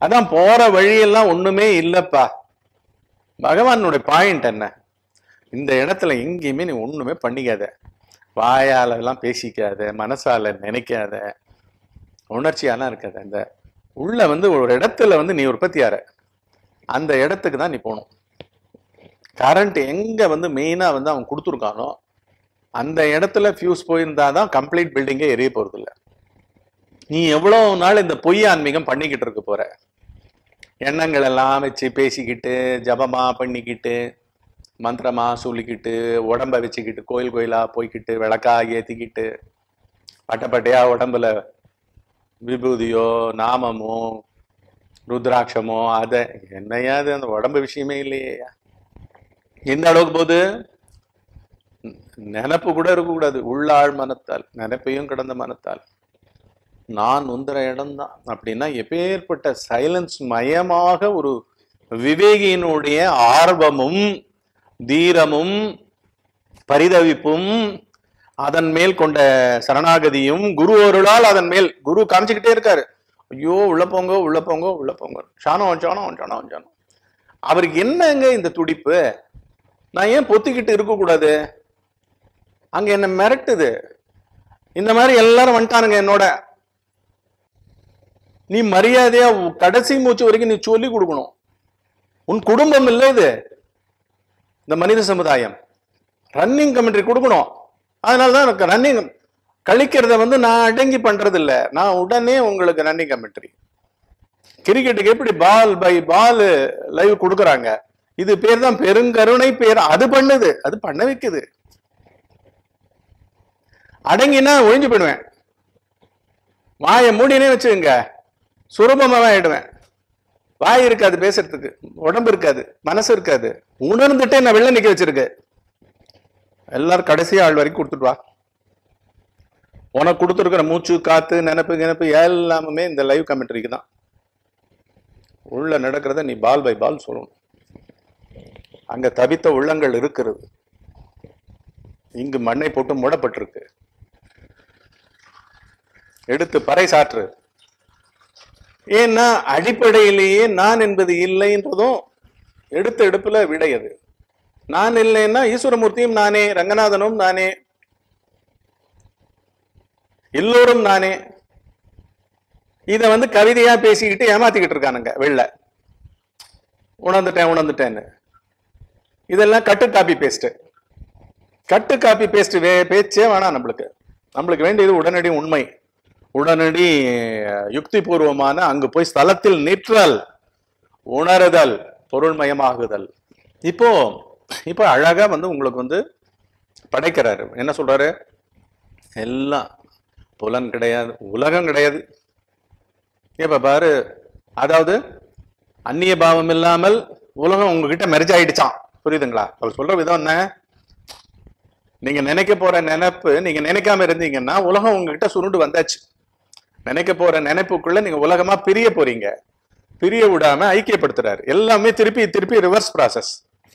அதான் போற வழியெல்லாம் ஒண்ணுமே இல்லப்பா. பகவானுடைய பாயிண்ட் என்ன? இந்த இடத்துல எங்கேயுமே நீ ஒண்ணுமே பண்ணிக்காத, வாயால எல்லாம் பேசிக்காத, மனசால நினைக்காத, உணர்ச்சியாலாம் இருக்காத. இந்த உள்ள ஒரு இடத்துல நீ உற்பத்தியார, அந்த இடத்துக்கு தான் நீ போகணும். கரண்ட் எங்க மெயினா அவன் கொடுத்துருக்கானோ அந்த இடத்துல ஃபியூஸ் போயிருந்தாதான் கம்ப்ளீட் பில்டிங்கே எரிய போறது இல்லை. நீ எவ்வளவு நாள் இந்த பொய் ஆன்மீகம் பண்ணிக்கிட்டு இருக்க போற? எண்ணங்கள் எல்லாம் வச்சு பேசிக்கிட்டு, ஜபமா பண்ணிக்கிட்டு, மந்திரமா சொல்லிக்கிட்டு, உடம்ப வச்சுக்கிட்டு, கோயில் கோயிலா போய்கிட்டு, விளக்கா ஏத்திக்கிட்டு, பட்டையா உடம்புல விபூதியோ நாமமோ ருத்ராட்சமோ, அத என்னையாது அந்த உடம்பு விஷயமே இல்லையே. எந்த அளவுக்கு போகுது? நினைப்பு கூட இருக்கக்கூடாது. உள்ளாழ் மனத்தால், நினைப்பையும் கடந்த மனத்தால் நான் உந்திர இடம்தான் அப்படின்னா எப்பேற்பட்ட சைலன்ஸ் மயமாக ஒரு விவேகியினுடைய ஆர்வமும் தீரமும் பரிதவிப்பும் அதன் மேல் கொண்ட சரணாகதியும் குரு ஒருளால் அதன் மேல் குரு காமிச்சுக்கிட்டே இருக்காரு. ஐயோ உள்ள போங்க உள்ள போங்க உள்ள போங்க, சாணம் சாணம் சாணம் சாணம். அவருக்கு என்னங்க இந்த துடிப்பு? நான் ஏன் பொத்திக்கிட்டு இருக்கக்கூடாது? அங்க என்ன மிரட்டுது. இந்த மாதிரி எல்லாரும் வந்துட்டானுங்க என்னோட. நீ மரியாதையா கடைசி மூச்சு வரைக்கும் நீ சொல்லி கொடுக்கணும். உன் குடும்பம் இல்லை இது, இந்த மனித சமுதாயம். ரன்னிங் கமெண்ட்ரி கொடுக்கணும். அதனாலதான் எனக்கு ரன்னிங் கழிக்கிறத நான் அடங்கி பண்றது இல்லை. நான் உடனே உங்களுக்கு ரன்னிங் கமெண்ட்ரி. கிரிக்கெட்டுக்கு எப்படி பால் பை பால் லைவ் கொடுக்குறாங்க, இது பேர் தான் பெருங்கருணை பேர். அது பண்ணுது, அது பண்ண வைக்குது. அடங்கினா ஒழிஞ்சு போயிடுவேன். வாயை மூடினே வச்சுங்க, சுரூபமாவே ஆயிடுவேன். வாய் இருக்காது பேசுறதுக்கு, உடம்பு இருக்காது, மனசு இருக்காது. உணர்ந்துட்டே நான் வெளில நிக்க வச்சிருக்கு. எல்லாரும் கடைசி ஆள் வரைக்கும் கொடுத்துட்டு வா. உனக்கு கொடுத்துருக்கிற மூச்சு காத்து நினைப்பு எல்லாமே இந்த லைவ் கமெண்ட்ரிக்கு தான். உள்ள நடக்கிறத நீ பால் பை பால் சொல்லணும். அங்க தவித்த உள்ளங்கள் இருக்கிறது, இங்கு மண்ணை போட்டு மூடப்பட்டிருக்கு. எடுத்து பறை சாற்று. ஏன்னா அடிப்படையிலேயே நான் என்பது இல்லைன்றதும் எடுத்த எடுப்புல விடையது. நான் இல்லைன்னா ஈஸ்வரமூர்த்தியும் நானே, ரங்கநாதனும் நானே, எல்லோரும் நானே. இத கவிதையா பேசிக்கிட்டு ஏமாத்திக்கிட்டு இருக்கானுங்க வெளில. உணர்ந்துட்டேன்னு இதெல்லாம் cut copy paste. Cut copy paste பேச்சே வேணாம். நம்மளுக்கு வேண்டியது உடனடி உண்மை, உடனடி யுக்தி பூர்வமான அங்கு போய் ஸ்தலத்தில் நிற்றல், உணருதல், பொருள்மயமாகுதல். இப்போ அழகா உங்களுக்கு படைக்கிறாரு. என்ன சொல்றாரு? எல்லாம் புலன் கிடையாது, உலகம் கிடையாது. இப்ப பாரு, அதாவது அந்நிய பாவம் இல்லாமல் உலகம் உங்ககிட்ட மெர்ஜ் ஆயிடுச்சான். புரியுதுங்களா? அவர் சொல்ற விதம் என்ன? நீங்க நினைக்க போற நினைப்பு நீங்க நினைக்காம இருந்தீங்கன்னா உலகம் உங்ககிட்ட சுருண்டு வந்தாச்சு. நினைக்க போற நினைப்புக்குள்ள நீங்க உலகமா பிரிய போறீங்க. பிரிய விடாம ஐக்கியப்படுத்துறாரு. எல்லாமே திருப்பி ரிவர்ஸ் ப்ராசஸ்.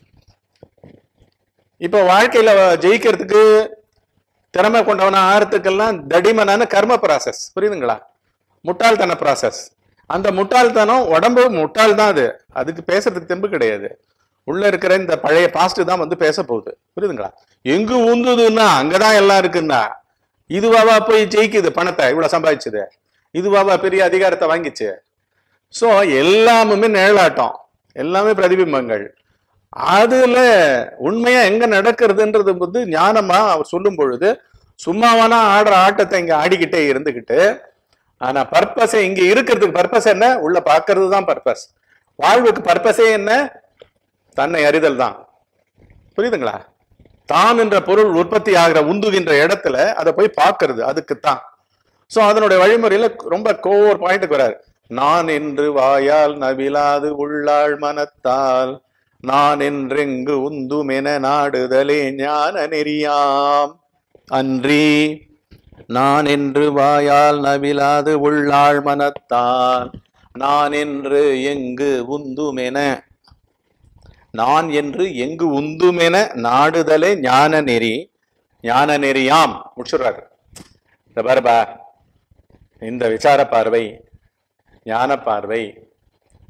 இப்ப வாழ்க்கையில ஜெயிக்கிறதுக்கு திறமை கொண்டவன ஆறதுக்கெல்லாம் தடிமனான கர்ம ப்ராசஸ். புரியுதுங்களா? முட்டாள்தன ப்ராசஸ். அந்த முட்டாள்தனம் உடம்பு முட்டாள் தான். அதுக்கு பேசுறதுக்கு தெம்பு கிடையாது. உள்ள இருக்கிற இந்த பழைய பாஸ்ட் தான் பேச போகுது. புரியுதுங்களா? எங்கு உந்துதுன்னா அங்கதான் எல்லாம் இருக்குன்னா, இதுவாவா போய் ஜெயிக்குது பணத்தை இவ்வளவு சம்பாதிச்சது? இதுவாவா பெரிய அதிகாரத்தை வாங்கிச்சு? சோ எல்லாமே நிழலாட்டம், எல்லாமே பிரதிபிம்பங்கள். அதுல உண்மையா எங்க நடக்கிறதுன்றது ஞானமா அவர் சொல்லும் பொழுது, சும்மாவானா ஆடுற ஆட்டத்தை இங்க ஆடிக்கிட்டே இருந்துகிட்டு, ஆனா பர்பஸே இங்க இருக்கிறதுக்கு பர்பஸ் என்ன? உள்ள பாக்குறது தான் பர்பஸ். வாழ்வுக்கு பர்பஸே என்ன? தன்னை அறிதல் தான். புரியுதுங்களா? தான் என்ற பொருள் உற்பத்தி ஆகிற உந்துகின்ற இடத்துல அதை போய் பார்க்கறது, அதுக்குத்தான். சோ அதனுடைய வழிமுறையில ரொம்ப கோர் பாயிண்ட்டுக்கு வராரு. நான் என்று வாயால் நவிலாது உள்ளாள் மனத்தால், நான் என்றெங்கு உந்துமென நாடுதலே ஞான நெறியாம் அன்றி. நான் என்று வாயால் நவிலாது உள்ளாள் மனத்தால், நான் என்று எங்கு உந்துமென, நான் என்று எங்கு உந்துமென நாடுதலே ஞான நெறி, ஞான நெறியாம். முடிச்சுடுறாரு. இந்த பாருபா, இந்த விசார பார்வை, ஞான பார்வை,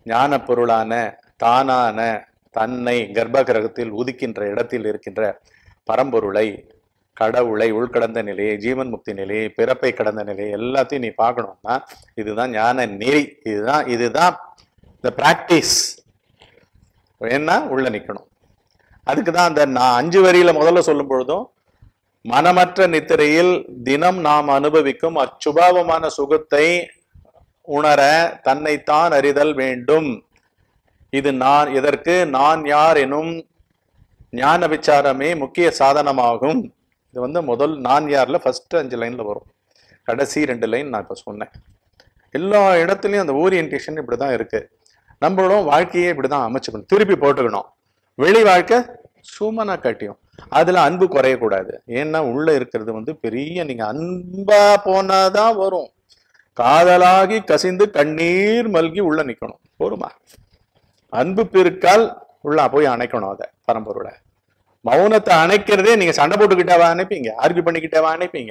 ஞான பொருளான தானான தன்னை கர்ப்ப கிரகத்தில் உதிக்கின்ற இடத்தில் இருக்கின்ற பரம்பொருளை, கடவுளை, உள்கடந்த நிலையை, ஜீவன் முக்தி நிலையை, பிறப்பை கடந்த நிலையை எல்லாத்தையும் நீ பார்க்கணும்னா இதுதான் ஞான நெறி. இதுதான் இந்த பிராக்டிஸ். வேணா உள்ள நிக்கணும். அதுக்குதான் அந்த நான் 5 வரியில முதல்ல சொல்லும் பொழுதும், மனமற்ற நித்திரையில் தினம் நாம் அனுபவிக்கும் அச்சுபாவமான சுகத்தை உணர தன்னைத்தான் அறிதல் வேண்டும். இது நான், இதற்கு நான் யார் எனும் ஞான விசாரமே முக்கிய சாதனமாகும். இது முதல் நான் யார்ல ஃபர்ஸ்ட் 5 லைன்ல வரும். கடைசி 2 லைன் நான் இப்ப சொன்னேன். எல்லா இடத்துலயும் அந்த ஓரியன்டேஷன் இப்படிதான் இருக்கு. நம்மளும் வாழ்க்கையே இப்படிதான் அமைச்சுக்கணும், திருப்பி போட்டுக்கணும். வெளி வாழ்க்கை சுமனா கட்டியும் அதுல அன்பு குறையக்கூடாது. ஏன்னா உள்ள இருக்கிறது பெரிய, நீங்க அன்பா போனாதான் வரும். காதலாகி கசிந்து கண்ணீர் மல்கி உள்ள நிக்கணும். போருமா? அன்பு பெருக்கால் உள்ள போய் அணைக்கணும். அத பரம்பொருளை மௌனத்தை அணைக்கிறதே நீங்க சண்டை போட்டுக்கிட்டவா அணைப்பீங்க, ஆர்கியூ பண்ணிக்கிட்டவா அணைப்பீங்க.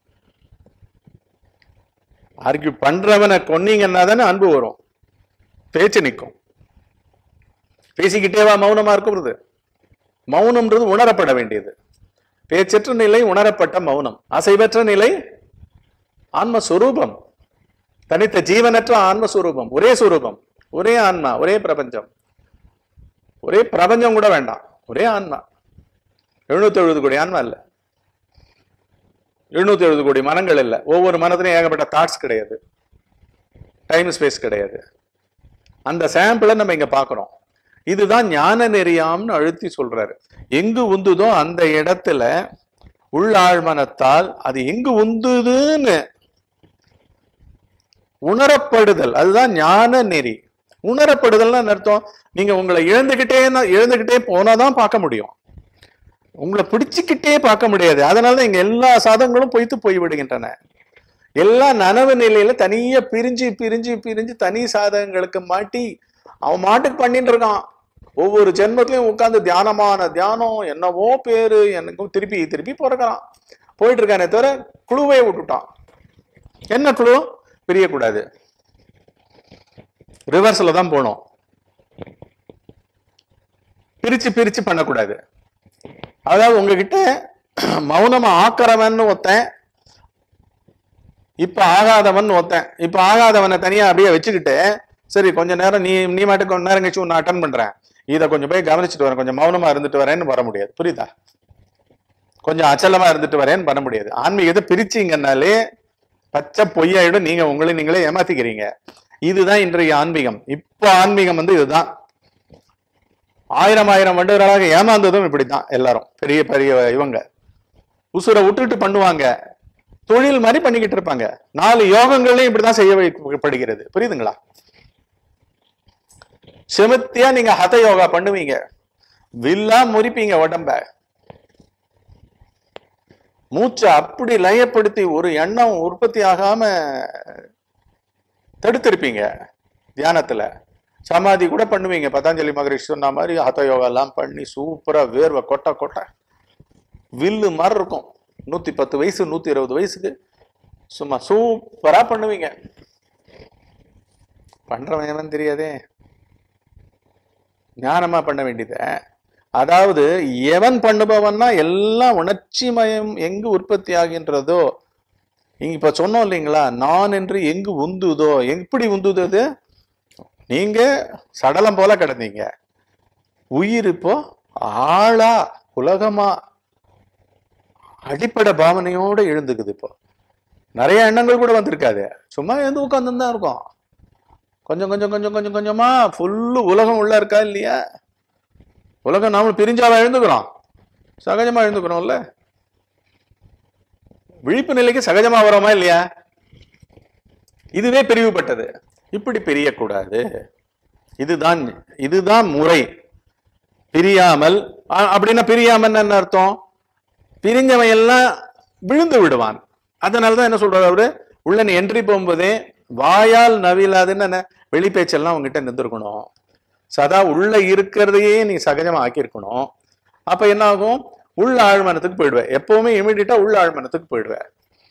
ஆர்கியூ பண்றவனை கொன்னீங்கன்னா தானே அன்பு வரும், பேச்சு நிற்கும். பேசிக்கிட்டேவா மௌனமா இருக்கிறது? மௌனம்ன்றது உணரப்பட வேண்டியது. பேச்சற்ற நிலை உணரப்பட்ட மௌனம். அசைவற்ற நிலை ஆன்மஸ்வரூபம், தனித்த ஜீவனற்ற ஆன்மஸ்வரூபம், ஒரே சுரூபம், ஒரே ஆன்மா, ஒரே பிரபஞ்சம். ஒரே பிரபஞ்சம் கூட வேண்டாம், ஒரே ஆன்மா. 770 கோடி ஆன்மா இல்ல, 770 கோடி மனங்கள் இல்ல. ஒவ்வொரு மனத்திலையும் ஏகப்பட்ட தாட்ஸ் கிடையாது, டைம் ஸ்பேஸ் கிடையாது. அந்த சாம்பிளை நம்ம இங்க பாக்குறோம். இதுதான் ஞான நெறியாம்னு அழுத்தி சொல்றாரு. எங்கு உந்துதோ அந்த இடத்துல உள்ளாழ்மனத்தால் அது எங்கு உந்துதுன்னு உணரப்படுதல், அதுதான் ஞான நெறி. உணரப்படுதல்னு அர்த்தம், நீங்க உங்களை இழந்துகிட்டே போனாதான் பார்க்க முடியும், உங்களை பிடிச்சுக்கிட்டே பார்க்க முடியாது. அதனால இங்க எல்லா சாதங்களும் பொய்த்து போய் விடுகின்றன. எல்லா நனவு நிலையில தனியா பிரிஞ்சு பிரிஞ்சு பிரிஞ்சு தனி சாதகங்களுக்கு மாட்டி அவன் மாட்டுக்கு பண்ணிட்டு இருக்கான். ஒவ்வொரு ஜென்மத்திலையும் உட்கார்ந்து தியானமான தியானம், என்னவோ பேரு, எனக்கும் திருப்பி திருப்பி பிறக்கிறான், போயிட்டு இருக்கானே தவிர குழுவை விட்டுட்டான். என்ன குழு? பிரியக்கூடாது, ரிவர்ஸ்ல தான் போனோம். பிரிச்சு பிரிச்சு பண்ணக்கூடாது. அதாவது உங்ககிட்ட மௌனமா ஆக்கிறவன் ஒருத்தன், இப்ப ஆகாதவன் ஒருத்தன். இப்ப ஆகாதவனை தனியா அப்படியே வச்சுக்கிட்டு, சரி கொஞ்ச நேரம் நீ மாட்டுக்கு கொஞ்ச நேரம் கழிச்சு நான் அட்டன் பண்றேன், இதை கொஞ்சம் போய் கவனிச்சுட்டு வரேன், கொஞ்சம் மௌனமா இருந்துட்டு வரேன்னு வர முடியாது. புரியுதா? கொஞ்சம் அச்சலமா இருந்துட்டு வரேன்னு பண்ண முடியாது. ஆன்மீகத்தை பிரிச்சிங்கன்னாலே பச்சை பொய்யாயிடும், நீங்க உங்களை நீங்களே ஏமாத்திக்கிறீங்க. இதுதான் இன்றைய ஆன்மீகம். இப்போ ஆன்மீகம் இதுதான். 1000 வருடங்களாக ஏமாந்ததும் இப்படித்தான். எல்லாரும் பெரிய பெரிய இவங்க உசுரை விட்டுட்டு பண்ணுவாங்க, தொழில் மாதிரி பண்ணிக்கிட்டு இருப்பாங்க. 4 யோகங்களையும் இப்படிதான் செய்ய வைக்கப்படுகிறது. புரியுதுங்களா? செமத்தியா நீங்க ஹத யோகா பண்ணுவீங்க, வில்லா முறிப்பீங்க உடம்ப, மூச்சை அப்படி லயப்படுத்தி ஒரு எண்ணம் உற்பத்தி ஆகாம தடுத்திருப்பீங்க. தியானத்துல சமாதி கூட பண்ணுவீங்க. பதஞ்சலி மகரிஷி சொன்ன மாதிரி ஹத யோகா எல்லாம் பண்ணி சூப்பரா வேர்வை கொட்ட கொட்ட வில்லு மாதிரி இருக்கும். 110 வயசு 120 வயசுக்கு சும்மா சூப்பரா பண்ணுவீங்க. பண்றவன் என்னன்னு தெரியாதே, ஞானமா பண்ண வேண்டியத. அதாவது எவன் பண்ணுபவன்னா எல்லாம் உணர்ச்சி மயம் எங்கு உற்பத்தி ஆகின்றதோ, இங்க இப்ப சொன்னோம் இல்லைங்களா, நான் என்று எங்கு உந்துதோ, எப்படி உந்துது? நீங்க சடலம் போல கிடந்தீங்க, உயிர் இப்போ ஆளா உலகமா அடிப்படை பாவனையோட எழுந்துக்குது. இப்போ நிறைய எண்ணங்கள் கூட வந்திருக்காது, சும்மா எழுந்து உட்கார்ந்து தான் இருக்கும். கொஞ்சம் கொஞ்சம் கொஞ்சம் கொஞ்சம் கொஞ்சமா ஃபுல்லு உலகம் உள்ள இருக்கா இல்லையா? உலகம் நாம பிரிஞ்சாவா எழுந்துக்கிறோம், சகஜமா எழுந்துக்கிறோம்ல. விழிப்பு நிலைக்கு சகஜமா வரோமா இல்லையா? இதுவே பிரிவுபட்டது. இப்படி பிரியக்கூடாது. இதுதான் முறை. பிரியாமல், அப்படின்னா பிரியாமல் என்ன அர்த்தம்? பிரிஞ்சவன் எல்லாம் விழுந்து விடுவான். அதனாலதான் என்ன சொல்றாரு அவரு, உள்ள நீ என்ட்ரி போகும்போதே வாயால் நவிலாதுன்னு என்ன வெளிப்பேச்செல்லாம் உங்ககிட்ட நின்றுருக்கணும். சதா உள்ள இருக்கிறதையே நீ சகஜமா ஆக்கியிருக்கணும். அப்ப என்ன ஆகும்? உள்ள ஆழ்மனத்துக்கு போயிடுவேன். எப்பவுமே இமீடியட்டா உள்ள ஆழ்மனத்துக்கு போயிடுவேன்.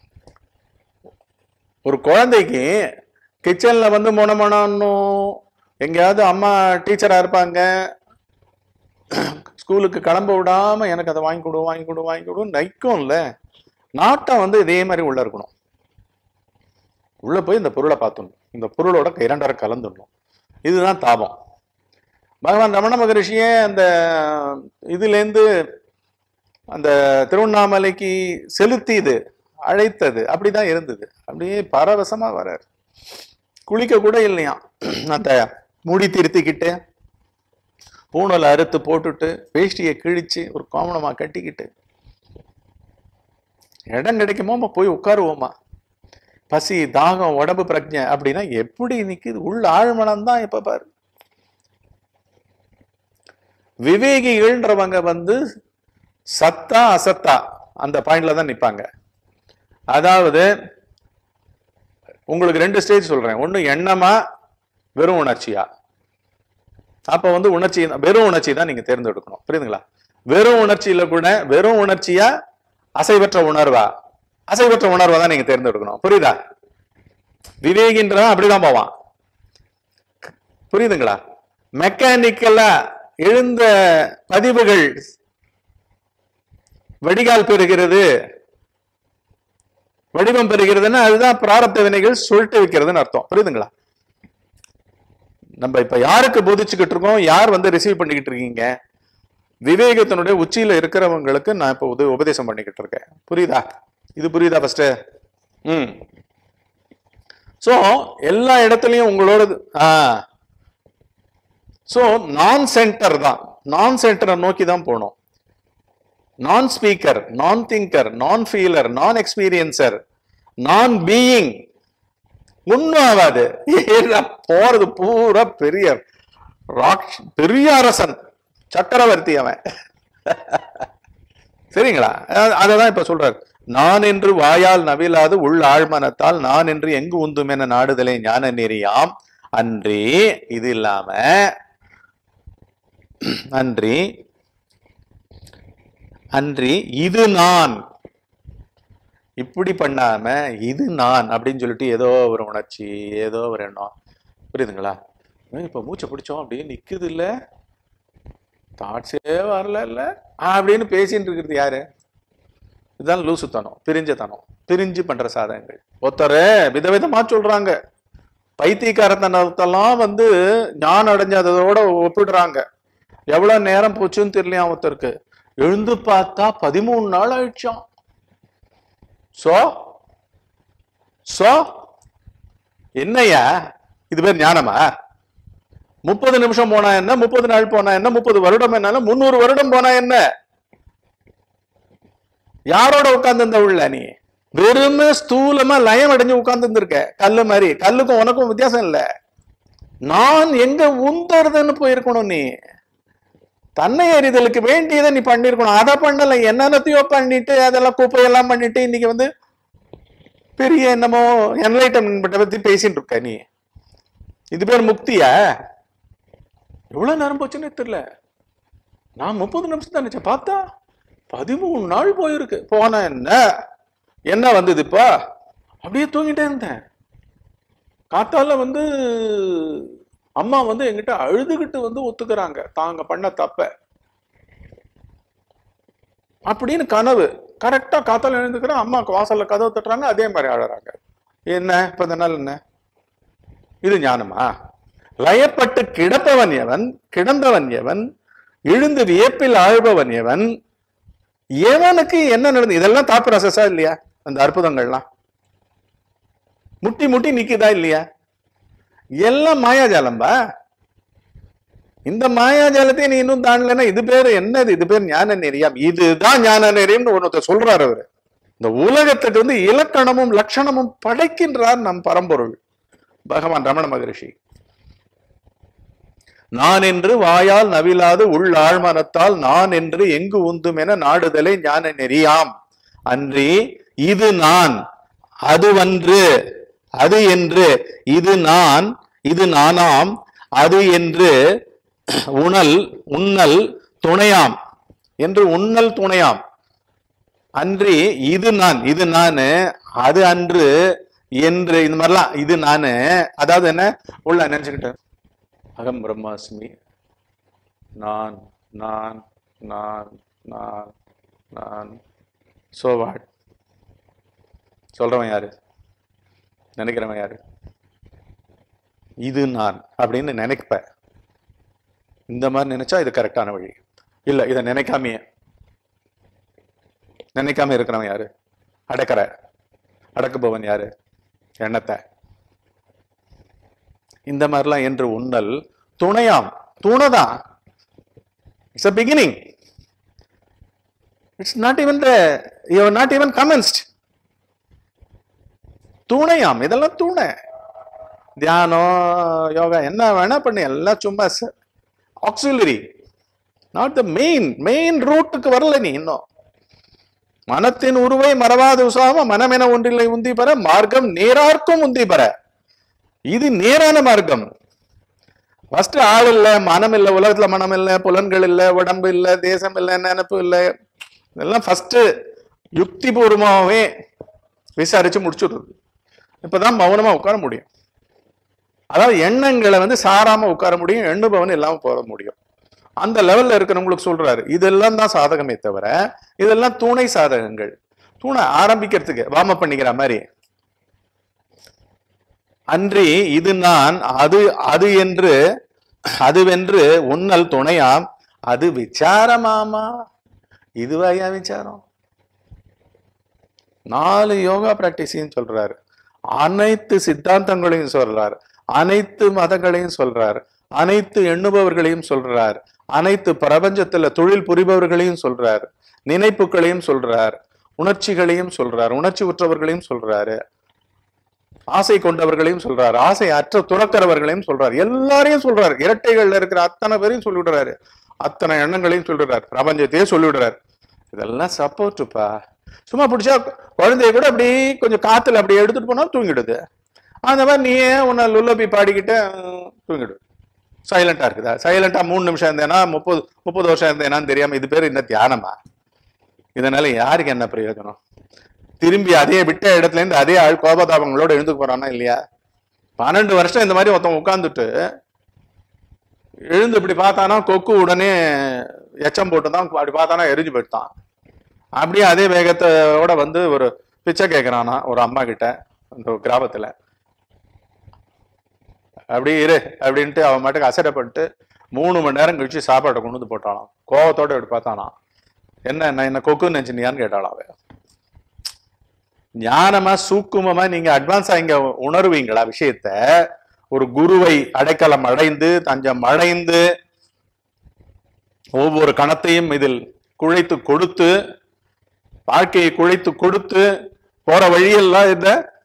ஒரு குழந்தைக்கு கிச்சன்ல மொனமொனன்னும் எங்கேயாவது அம்மா டீச்சரா இருப்பாங்க, ஸ்கூலுக்கு கிளம்ப விடாம எனக்கு அதை வாங்கி கொடு வாங்கி கொடு வாங்கி கொடுன்னு நைக்கும்ல. நாட்டம் வந்து இதே மாதிரி உள்ள இருக்கணும். உள்ள போய் இந்த பொருளை பார்த்துடணும், இந்த பொருளோட இரண்டரை கலந்துடணும். இதுதான் தாபம். பகவான் ரமண மகரிஷியே அந்த இதுலேருந்து அந்த திருவண்ணாமலைக்கு செலுத்தியது, அழைத்தது அப்படிதான் இருந்தது. அப்படியே பரவசமா வர்றாரு. குளிக்க கூட இல்லையா, அந்த முடி திருத்திக்கிட்டு பூணலை அறுத்து போட்டுட்டு வேஷ்டியை கிழிச்சு ஒரு கோமணமா கட்டிக்கிட்டு இடம் கிடைக்குமோமா போய் உட்காருவோமா. பசி தாகம் உடம்பு பிரஜை அப்படின்னா எப்படி நிக்குது, உள்ள ஆழ்மனம் தான். இப்ப பாரு, விவேகிகள்ன்றவங்க வந்து சத்தா அசத்தா அந்த பாயிண்ட்ல தான் நிப்பாங்க. அதாவது உங்களுக்கு 2 ஸ்டேஜ் சொல்றேன். ஒண்ணு எண்ணமா வெறும் உணர்ச்சியா. அப்ப வந்து உணர்ச்சி, வெறும் உணர்ச்சி தான் நீங்க தேர்ந்தெடுக்கணும். புரியுதுங்களா? வெறும் உணர்ச்சியில கூட வெறும் உணர்ச்சியா அசைவற்ற உணர்வா, அசைவற்ற உணர்வா தான் நீங்க தேர்ந்தெடுக்கணும். புரியுதா? விவேகின்றவன் அப்படிதான் போவான். புரியுதுங்களா? மெக்கானிக்கலா எழுந்த பதிவுகள் வடிகால் பெறுகிறது, வடிவம் பெறுகிறதுன்னா அதுதான் பிராரப்த வினைகள் சொல்லிட்டு வைக்கிறதுன்னு அர்த்தம். புரியுதுங்களா? நம்ம இப்ப யாருக்கு போதிச்சுக்கிட்டு இருக்கோம், யார் வந்து ரிசீவ் பண்ணிக்கிட்டு இருக்கீங்க? விவேகத்தினுடைய உச்சியில இருக்கிறவங்களுக்கு நான் இப்ப உபதேசம் பண்ணிக்கிட்டு இருக்கேன். புரியுதா? இது புரியுதா ஃபர்ஸ்ட்? சோ எல்லா இடத்துலயும் உங்களோட சோ நான் சென்டர் தான், நான் சென்டரை நோக்கி தான் போனோம். நான் ஸ்பீக்கர், நான் திங்கர், நான் ஃபீலர், நான் எக்ஸ்பீரியன்சர், நான் பீயிங் ஒன்னும் ஆகாது. போறது பூரா பெரிய பெரிய அரசன், சக்கரவர்த்தி அவன். சரிங்களா? அததான் இப்ப சொல்றாரு. நான் என்று வாயால் நவிலாது உள் ஆழ்மனத்தால் நான் என்று எங்கு உந்தும் என நாடுதலை ஞான நெறியாம் அன்றி. இது இல்லாம அன்றி அன்றி இது நான் இப்படி பண்ணாம இது நான் அப்படின்னு சொல்லிட்டு ஏதோ ஒரு உணர்ச்சி, ஏதோ ஒரு எண்ணம். புரியுதுங்களா? இப்ப மூச்சை பிடிச்சோம் அப்படியே நிக்குது இல்ல, தாட்ஸே வரல இல்ல அப்படின்னு பேசிட்டு இருக்கிறது யாரு? இதுதான் லூசுத்தனம், பிரிஞ்சத்தனம், பிரிஞ்சு பண்ற சாதகங்கள். ஒருத்தரை விதவிதமா சொல்றாங்க. பைத்தியக்காரத்தனத்தெல்லாம் வந்து ஞானம் அடைஞ்சதோட ஒப்பிடுறாங்க. எவ்வளவு நேரம் போச்சுன்னு தெரியலையா ஒருத்தருக்கு. எழுந்து பார்த்தா 13 நாள் ஆயிடுச்சான். சோ என்னையா இது பேர் ஞானமா? 30 நிமிஷம் போனா என்ன, 30 நாள் போனா என்ன, 30 வருடம் என்னால 300 வருடம் போனா என்ன? யாரோட உட்கார்ந்து இருந்த உள்ள நீ? வெறுமே ஸ்தூலமா லயம் அடைஞ்சு உட்கார்ந்து இருந்திருக்க, கல்லு மாதிரி. கல்லுக்கும் உனக்கும் வித்தியாசம் இல்ல. நான் எங்க உந்தறதுன்னு போயிருக்கணும். நீ தன்னை எறிதலுக்கு வேண்டியதை நீ பண்ணிருக்கணும். அதை பண்ணல, என்னென்னத்தையோ பண்ணிட்டு அதெல்லாம் குப்பையெல்லாம் பண்ணிட்டு இன்னைக்கு வந்து பெரிய என்னமோ என்லைட்டன்மென்ட் பத்தி பேசிட்டு இருக்க நீ. இது பேர் முக்தியா? எவ்வளவு நேரம் போச்சுன்னு தெரியல. நான் 30 நிமிஷம் தான் நினைச்சேன், பார்த்தா 13 நாள் போயிருக்கு. போன என்ன வந்தது இப்ப? அப்படியே தூங்கிட்டே இருந்தேன். காத்தால வந்து அம்மா வந்து என்கிட்ட அழுதுகிட்டு வந்து ஒத்துக்கிறாங்க தாங்க பண்ண தப்ப அப்படின்னு. கனவு கரெக்டா காத்தால எழுந்துக்கிறேன், அம்மா வாசல்ல கதவை தட்டுறாங்க, அதே மாதிரி அழறாங்க. என்ன இப்ப இந்த நாள் என்ன? இது ஞானமா? லயப்பட்டு கிடப்பவன் எவன், கிடந்தவன் எவன், எழுந்து வியப்பில் ஆழ்பவன் எவன், எவனுக்கு என்ன நடந்து? இதெல்லாம் தாட் ப்ராசஸா இல்லையா? அந்த அற்புதங்கள்லாம் முட்டி முட்டி நிக்குதா இல்லையா? எல்லாம் மாயாஜாலம்பா. இந்த மாயாஜாலத்தை நீ இன்னும் தாண்டலன்னா இது பேரு என்னது? இது பேர் ஞான நெறியாம். இதுதான் ஞான நெறியம்னு ஒருத்தர் சொல்றாரு. அவரு இந்த உலகத்துக்கு வந்து இலக்கணமும் லட்சணமும் படைக்கின்றார் நம் பரம்பொருள் பகவான் ரமண மகரிஷி. நான் என்று வாயால் நவிலாது உள் ஆழ்மனத்தால் நான் என்று எங்கு உந்தும் என நாடுதலை ஞான நெறியாம் அன்றி இது நான் அதுவன்று அது என்று இது நான் இது நானாம் அது என்று உண்ணல் துணையாம் என்று உண்ணல் துணையாம் அன்றி இது நான் இது நானு அது அன்று என்று இந்த மாதிரிலாம் இது நானு. அதாவது என்ன உள்ள நினைச்சுக்கிட்டு அகம் பிரம்மாஸ்மி, நான் நான் நான் நான் நான். So what? சொல்றவன் யாரு? நினைக்கிறவன் யாரு? இது நான் அப்படின்னு நினைப்ப. இந்த மாதிரி நினைச்சா இது கரெக்டான வழி. இல்ல, இதை நினைக்காம இருக்கிறவன் யாரு? அடக்குபவன் யாரு? எண்ணத்தை. இந்த மாதிரிலாம் என்று உன்னல் துணையாம். துணைதான். It's a beginning. It's not even you are not even commenced. துணையாம். இதெல்லாம் துணை. தியானம், யோகா என்ன வேணா பண்ணி எல்லாம் சும்மா ஆக்சிலரி, நாட் த மெயின் ரூட்டுக்கு வரல நீ இன்னும். மனத்தின் உருவை மறவாது உசாம மனமென ஒன்றில்லை உந்தி பெற மார்க்கம் நேரார்க்கும் உந்தி பெற. இது நேரான மார்க்கம். ஃபர்ஸ்ட் ஆள் இல்லை, மனம் இல்லை, உலகத்துல மனம் இல்லை, புலன்கள் இல்லை, உடம்பு இல்லை, தேசம் இல்லை, நினைப்பு இல்லை. இதெல்லாம் ஃபர்ஸ்ட் யுக்தி பூர்வமாவே விசாரிச்சு முடிச்சுடுறது. இப்பதான் மௌனமா உட்கார முடியும். அதாவது எண்ணங்களை சாராம உட்கார முடியும், எண்ணுபவன் இல்லாம போக முடியும். அந்த லெவல்ல இருக்கிறவங்களுக்கு சொல்றாரு, இதெல்லாம் தான் சாதகமே தவிர இதெல்லாம் துணை சாதகங்கள். துணை ஆரம்பிக்கிறதுக்கு வாம பண்ணிக்கிற மாதிரி. அன்றி இது நான் அதுவென்று உன்னல் துணையாம். அது விசாரமாமா. இதுவாயா விசாரம்? 4 யோகா பிராக்டிஸையும் சொல்றாரு, அனைத்து சித்தாந்தங்களையும் சொல்றார், அனைத்து மதங்களையும் சொல்றார், அனைத்து எண்ணுபவர்களையும் சொல்றார், அனைத்து பிரபஞ்சத்துல தொழில் புரிபவர்களையும் சொல்றார், நினைப்புகளையும் சொல்றார், உணர்ச்சிகளையும் சொல்றார், உணர்ச்சி உற்றவர்களையும் சொல்றாரு, ஆசை கொண்டவர்களையும் சொல்றாரு, ஆசை அற்ற துறக்கிறவர்களையும் சொல்றாரு, எல்லாரையும் சொல்றாரு. இரட்டைகள்ல இருக்கிற அத்தனை பேரையும் சொல்லிவிடுறாரு, அத்தனை எண்ணங்களையும் சொல்றாரு, பிரபஞ்சத்தையே சொல்லிவிடுறாரு. இதெல்லாம் சப்போர்ட்டுப்பா. சும்மா பிடிச்சா குழந்தைய கூட அப்படி கொஞ்சம் காத்துல அப்படி எடுத்துட்டு போனா தூங்கிடுது. அந்த மாதிரி நீயே உன்னை லுல்லபி பாடிக்கிட்ட தூங்கிடு. சைலண்டா இருக்குதா? சைலண்டா 3 நிமிஷம் இருந்தேனா 30 வருஷம் இருந்தேனான்னு தெரியாம இது பேர் என்ன தியானமா? இதனால யாருக்கு என்ன பிரயோஜனம்? திரும்பி அதே விட்ட இடத்துல இருந்து அதே ஆள் கோபதாபங்களோட எழுந்துக்கு போறானா இல்லையா? 12 வருஷம் இந்த மாதிரி ஒருத்தன் உட்காந்துட்டு எழுந்து இப்படி பார்த்தானா கொக்கு உடனே எச்சம் போட்டுதான், அப்படி பார்த்தானா எரிஞ்சு போயிட்டான். அப்படியே அதே வேகத்தோட ஒரு பிச்சை கேட்கிறானா ஒரு அம்மா கிட்ட அந்த கிராமத்துல. அப்படி இரு அப்படின்ட்டு அவன் மாட்டுக்கு அசைடப்பட்டு 3 மணி நேரம் கழிச்சு சாப்பாட்டை கொண்டு வந்து போட்டாலாம். கோவத்தோட இப்படி பார்த்தானா, என்ன கொக்குன்னு நினைச்சினியான்னு கேட்டாலாம். அவ ஞானமா சூக்குமமா நீங்க அட்வான்ஸா இங்க உணர்வீங்களா விஷயத்த? ஒரு குருவை அடைக்கலம் அடைந்து தஞ்சம் அடைந்து ஒவ்வொரு கணத்தையும் இதில் குழைத்து கொடுத்து, வாழ்க்கையை குழைத்து கொடுத்து போற வழியெல்லாம் இந்த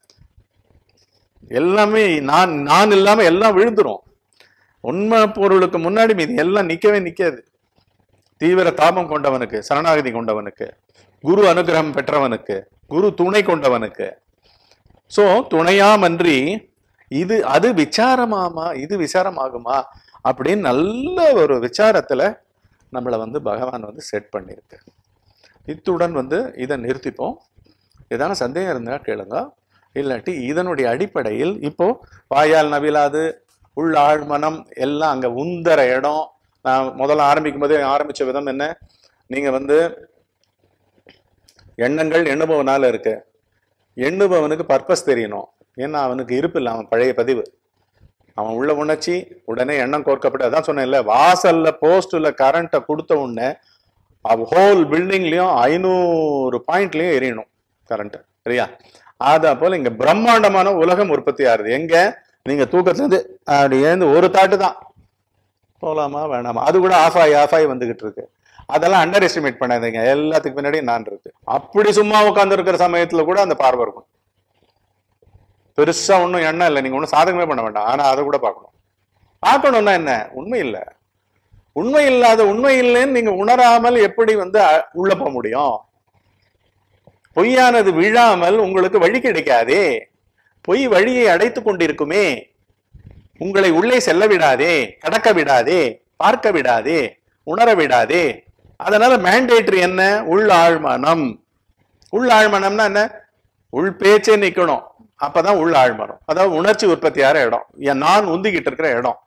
எல்லாமே நான் இல்லாம எல்லாம் விழுந்துரும். உண்மை பொருளுக்கு முன்னாடி மீது எல்லாம் நிக்கவே நிக்காது. தீவிர தாபம் கொண்டவனுக்கு, சரணாகதி கொண்டவனுக்கு, குரு அனுகிரகம் பெற்றவனுக்கு, குரு துணை கொண்டவனுக்கு. சோ துணையாமன்றி அது விசாரமாமா, இது விசாரமாகுமா அப்படின்னு நல்ல ஒரு விசாரத்துல நம்மளை பகவான் செட் பண்ணிருக்கு. இத்துடன் இதை நிறுத்திப்போம். ஏதான சந்தேகம் இருந்தா கேளுங்க. இல்லாட்டி இதனுடைய அடிப்படையில் இப்போ வாயால் நவிலாது உள் ஆழ்மனம் எல்லாம் அங்க உந்தர இடம். நான் முதல்ல ஆரம்பிக்கும் போதே ஆரம்பிச்ச விதம் என்ன? நீங்க எண்ணங்கள் எண்ணுபவனால இருக்கு. எண்ணுபவனுக்கு பர்பஸ் தெரியணும். ஏன்னா அவனுக்கு இருப்பு இல்லை, அவன் பழைய பதிவு, அவன் உள்ள உணர்ச்சி உடனே எண்ணம் கோர்க்கப்பட்டு. அதான் சொன்னேன்ல, வாசல்ல போஸ்ட்ல கரண்ட்டை கொடுத்த உடனே ஹோல் பில்டிங்லயும் 500 பாயிண்ட்லயும் எரியணும் கரண்ட், சரியா? அதா போல இங்க பிரம்மாண்டமான உலகம் உற்பத்தி ஆகுது. எங்க? நீங்க தூக்கத்துல இருந்து அப்படி ஏந்து ஒரு தாட்டு தான் போலாமா வேணாமா, அது கூட ஆஃப் ஆகி வந்துகிட்டு இருக்கு. அதெல்லாம் அண்டர் எஸ்டிமேட் பண்ணாதீங்க. எல்லாத்துக்கு பின்னாடி நான் இருக்கு. அப்படி சும்மா உட்கார்ந்து இருக்கிற சமயத்துல கூட அந்த பார்வை இருக்கும். பெருசா ஒன்றும் எண்ணம் இல்லை, நீங்க ஒன்றும் சாதகமே பண்ண வேண்டாம். ஆனா அதை கூட பார்க்கணும்னா என்ன? உண்மை இல்லை. உண்மை இல்லாத உண்மை இல்லைன்னு நீங்க உணராமல் எப்படி உள்ள போக முடியும்? பொய்யானது விழாமல் உங்களுக்கு வழி கிடைக்காதே. பொய் வழியை அடைத்து கொண்டிருக்குமே. உங்களை உள்ளே செல்ல விடாதே, கடக்க விடாதே, பார்க்க விடாதே, உணர விடாதே. அதனால மேண்டேட்டரி என்ன? உள் ஆழ்மனம். உள் ஆழ்மனம்னா என்ன? உள் பேச்சே நிக்கணும். அப்பதான் உள் ஆழ்மனம். அதாவது உணர்ச்சி உற்பத்தி ஆகிற இடம், நான் உந்திக்கிட்டு இருக்கிற இடம்.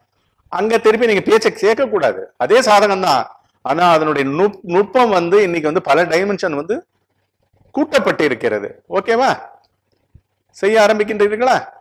அங்க திருப்பி நீங்க பேச்சை சேர்க்க கூடாது. அதே சாதகம் தான். ஆனா அதனுடைய நுட்பம் இன்னைக்கு பல டைமென்ஷன் கூட்டப்பட்டு இருக்கிறது. ஓகேவா? செய்ய ஆரம்பிக்கின்றீர்களா?